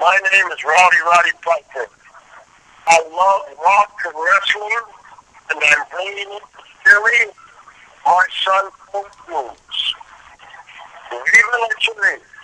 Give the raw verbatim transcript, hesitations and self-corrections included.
My name is Roddy Roddy Piper. I love rock and wrestling, and I'm bringing it to Philly, my son, Blues. Viva la Chile.